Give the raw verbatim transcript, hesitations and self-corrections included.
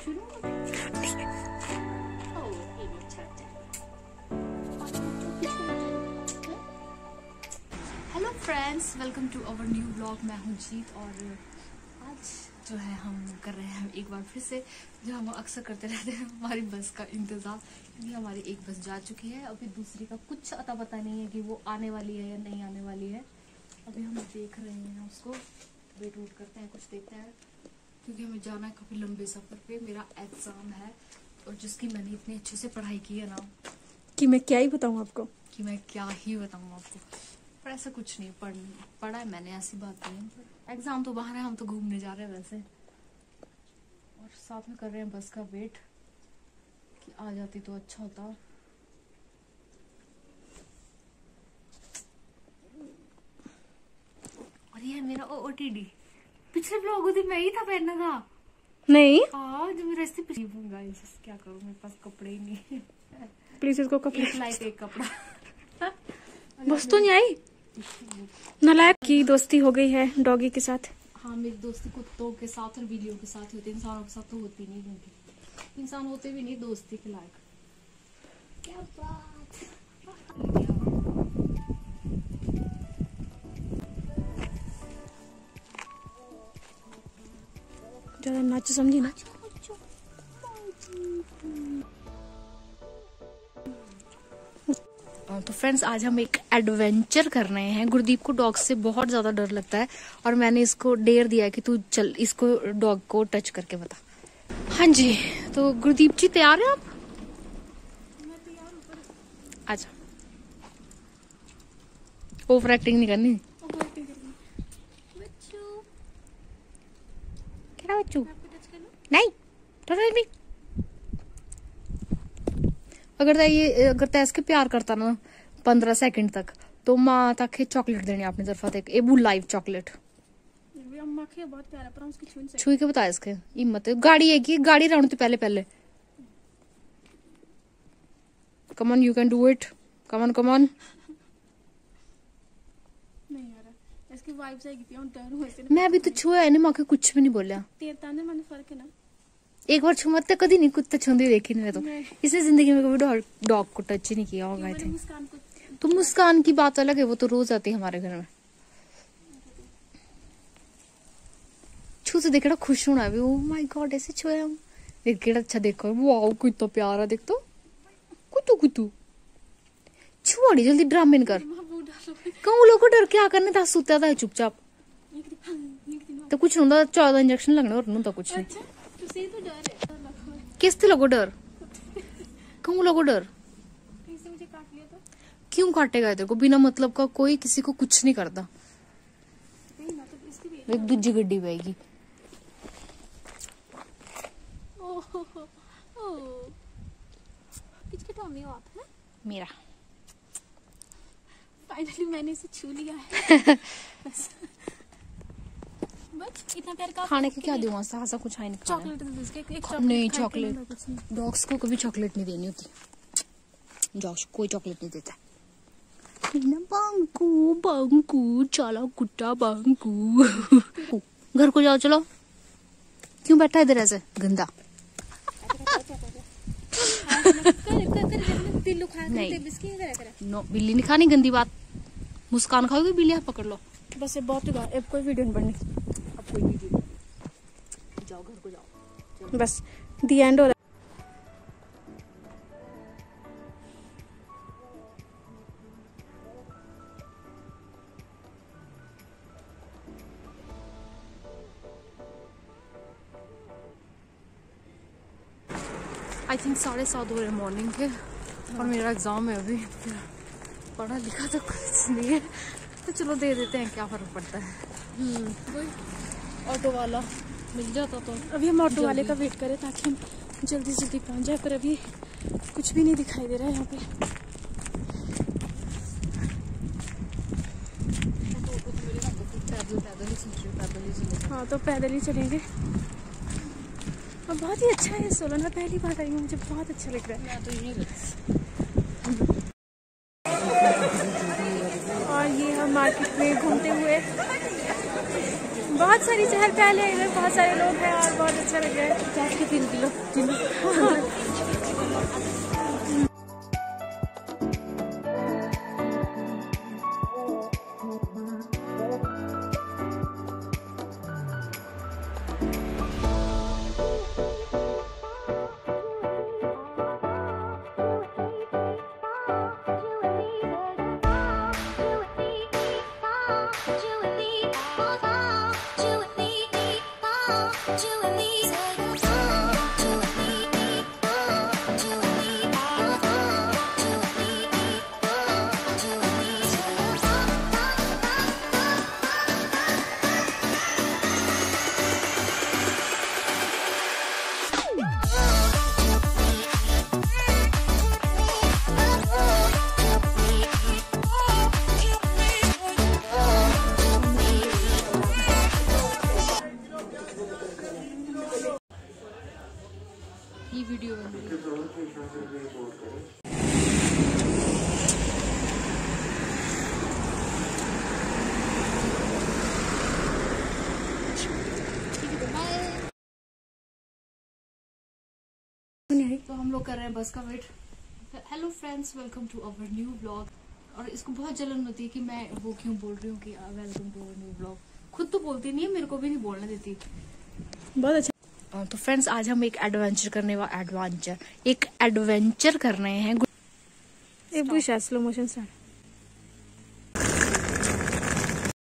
Hello friends, welcome to our new blog. मैं हूँ जीत और आज जो है हम कर रहे हैं एक बार फिर से जो हम अक्सर करते रहते हैं, हमारी बस का इंतजार। क्योंकि हमारी एक बस जा चुकी है, अभी दूसरी का कुछ अता पता नहीं है कि वो आने वाली है या नहीं आने वाली है। अभी हम देख रहे हैं उसको, वेट वूट करते हैं, कुछ देखते हैं, क्योंकि हमें जाना है काफी लंबे सफर पे। मेरा एग्जाम है और जिसकी मैंने इतने अच्छे से पढ़ाई की है ना कि मैं क्या ही बताऊं आपको कि मैं क्या ही बताऊं आपको। पर ऐसा कुछ नहीं, पढ़ पढ़ा है मैंने, ऐसी बात नहीं है। एग्जाम तो बाहर है, हम तो घूमने जा रहे हैं वैसे। और साथ में कर रहे हैं बस का वेट कि आ जाती तो अच्छा होता। और ये है मेरा ओटीडी। पिछले ब्लॉग में मैं ही था पहनना था। नहीं हाँ, जो मेरा इसी गाइस, क्या करूं, मेरे पास कपड़े ही नहीं। प्लीज इसको कपड़े एक लाइक एक कपड़ा बस तो नहीं आई। नालायक की दोस्ती हो गई है डॉगी के साथ। हाँ, मेरी दोस्ती कुत्तों के साथ और बिल्लियों के साथ होती है, इंसानों के साथ तो होती नहीं, क्योंकि इंसान होते भी नहीं दोस्ती के लायक। क्या बात। ज्यादा नाच समझी ना। तो फ्रेंड्स, आज हम एक एडवेंचर कर रहे हैं। गुरदीप को डॉग से बहुत ज्यादा डर लगता है और मैंने इसको डेयर दिया है कि तू चल इसको डॉग को टच करके बता। हाँ जी, तो गुरदीप जी तैयार हैं आप? अच्छा, ओवर एक्टिंग नहीं करनी। क्या बच्चू? नहीं, नहीं। अगर ये अगर तै इसके प्यार करता ना पंद्रह सेकंड तक, तो माँ तक चॉकलेट देनी अपनी तरफा तक, ए वो लाइव चॉकलेट छुई के बता इसके हिम्मत है। गाड़ी है कि गाड़ी राउंड तो पहले पहले come on, you can do it, come on come on. मैं भी तो छुआ है ना, माँ के कुछ भी नहीं बोलिया। एक बार छुमत तो कभी नहीं, कुत्ता छुंदी देखी नहीं मैं तो। इसने जिंदगी में कभी डॉग को टच ही नहीं किया होगा। आई थिंक तो मुस्कान की बात अलग है, वो तो रोज आती है हमारे घर में। छू से देख खुश होना भी। ओ माय गॉड, ऐसे छुए हम। देख केड़ा अच्छा देखो, वाओ कितना प्यारा। देख तो कुतू कुतू छुआड़ी, जल्दी ड्रामे न कर। कहूँ लोग को डर क्या करने था, सुता था चुपचाप। तो कुछ नहीं होता, चौदह इंजेक्शन लगने और नहीं कुछ नहीं। किस थे लोगो डर? कहूँ लोगो डर क्यों काटेगा तेरे को? बिना मतलब का कोई किसी को कुछ नहीं करता। एक दूजी गड्डी बहेगी। मेरा फाइनली मैंने इसे छू लिया है। बस बस इतना प्यार का खाने के क्या दूँ? ऐसा कुछ है नहीं। चॉकलेट नहीं, चॉकलेट डॉग्स को कभी चॉकलेट नहीं देनी होती। डॉग्स कोई चॉकलेट नहीं देता। बांकू बांकू चलो कुत्ता बांकू। घर को जाओ, चलो। क्यों बैठा इधर ऐसे गंदा? नहीं, नो, बिल्ली नहीं खानी, गंदी बात। मुस्कान खाओगी बिल्ली? पकड़ लो बस। ये बहुत हुआ, अब कोई वीडियो नहीं बननी। अब कोई वीडियो जाओ, घर को जाओ। बस दी एंड हो रहा है। आई थिंक साढ़े सात बजे मॉर्निंग के और मेरा एग्जाम है अभी। पढ़ा लिखा तो कुछ नहीं है, तो चलो दे देते हैं, क्या फर्क पड़ता है। हम्म, ऑटो वाला मिल जाता तो। अभी हम ऑटो वाले का वेट करें ताकि हम जल्दी जल्दी पहुंच जाए, पर अभी कुछ भी नहीं दिखाई दे रहा है यहाँ पे। हाँ, तो पैदल ही चलेंगे। और बहुत ही अच्छा है सोलन, मैं पहली बार आई हूँ, मुझे बहुत अच्छा लग रहा है। और ये हम मार्केट में घूमते हुए बहुत सारी चहल पहल है इधर, बहुत सारे लोग हैं और बहुत अच्छा लग रहा है। प्याज के तीन किलो ये वीडियो बन रही है। तो हम लोग कर रहे हैं बस का wait. Hello friends, welcome to our new blog. और इसको बहुत जलन होती है कि मैं वो क्यों बोल रही हूँ कि welcome to our new blog. खुद तो बोलती नहीं है, मेरे को भी नहीं बोलने देती। बहुत अच्छा। तो फ्रेंड्स, आज हम एक एडवेंचर करने वाला एडवेंचर एक एडवेंचर कर रहे हैं। एक भी स्लो मोशन स्टार्ट।